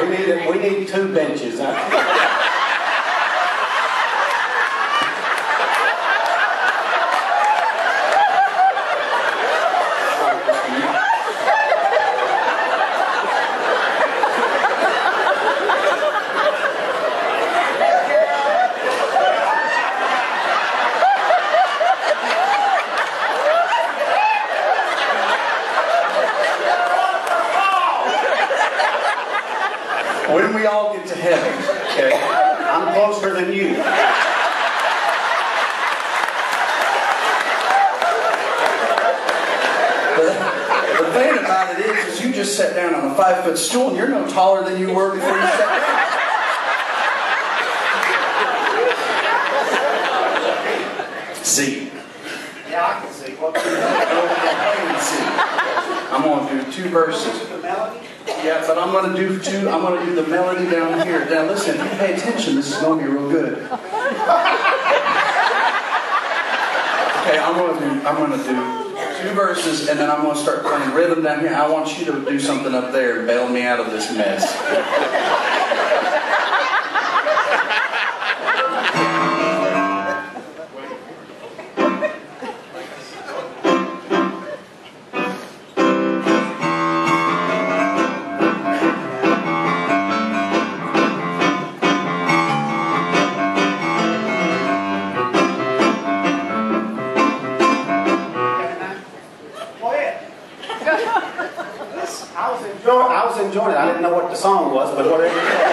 We need 2 benches. When we all get to heaven, okay, I'm closer than you. The thing about it is you just sat down on a 5-foot stool and you're no taller than you were before you sat down. See. Yeah, I can see. I'm going to do 2 verses. Yeah, but I'm going to do 2. I'm going to do the melody down here. Now listen, if you pay attention, this is going to be real good. Okay, I'm going to do 2 verses, and then I'm going to start playing rhythm down here. I want you to do something up there and bail me out of this mess. I was enjoying it. I didn't know what the song was, but whatever.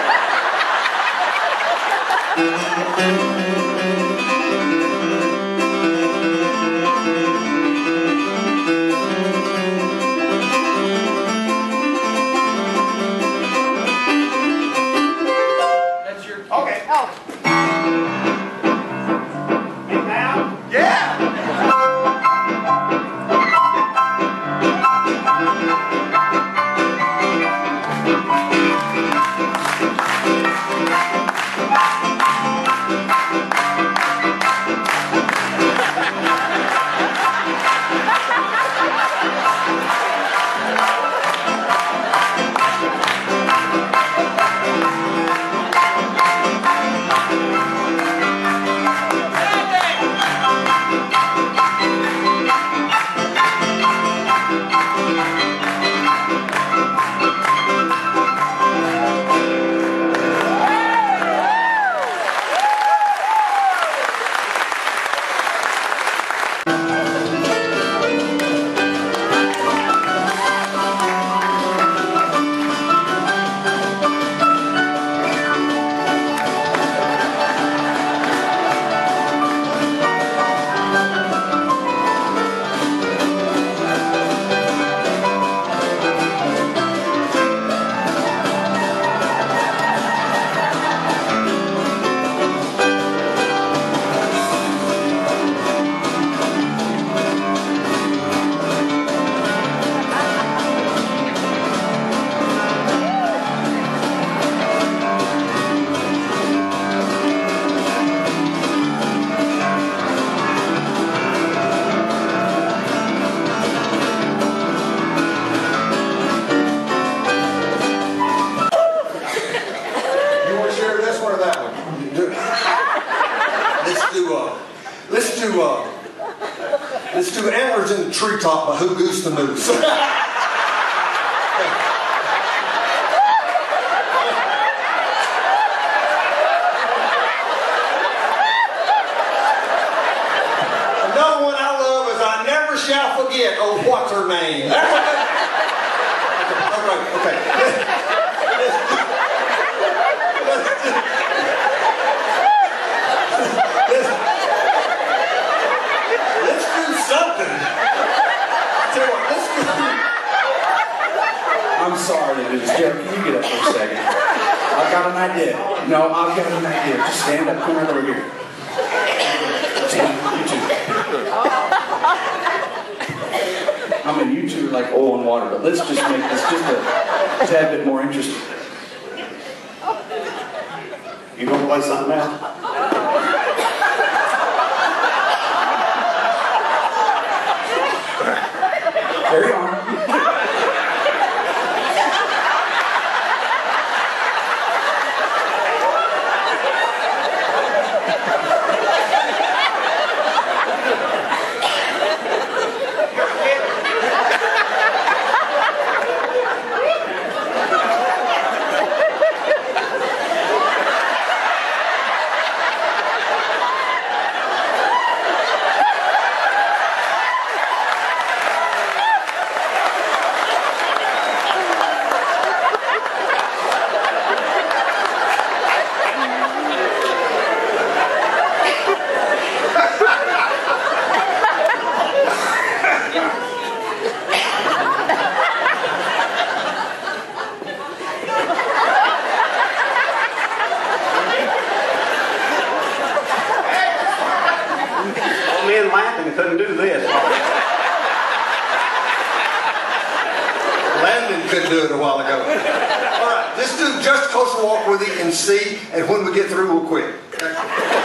That's your... Okay. Oh. And now? Yeah! Let's do Antlers in the Treetop by Who Goose the Moose. No one I love is I Never Shall Forget, oh, what's her name? Okay. Let's do something. Tell you what, let's do. I'm sorry to do this. Gerald, can you get up for a second? I've got an idea. No, I've got an idea. Just stand up. Come right over here. Stand, you two. I mean, you two are like oil and water, but let's just make this just a tad bit more interesting. You gonna play something else? Carry on. All right, just do just a closer walk with it and see, and when we get through, we'll quit. Okay?